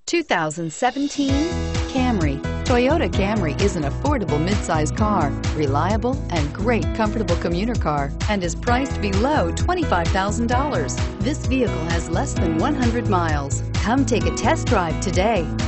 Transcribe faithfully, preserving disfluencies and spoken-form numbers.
two thousand seventeen Camry. Toyota Camry is an affordable midsize car, reliable and great comfortable commuter car, and is priced below twenty-five thousand dollars. This vehicle has less than one hundred miles. Come take a test drive today.